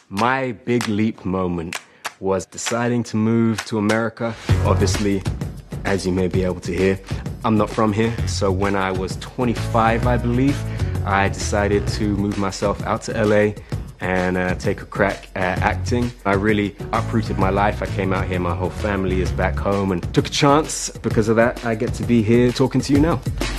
My big leap moment was deciding to move to America. Obviously, as you may be able to hear, I'm not from here. So when I was 25, I believe, I decided to move myself out to LA and take a crack at acting. I really uprooted my life. I came out here, my whole family is back home, and took a chance. Because of that, I get to be here talking to you now.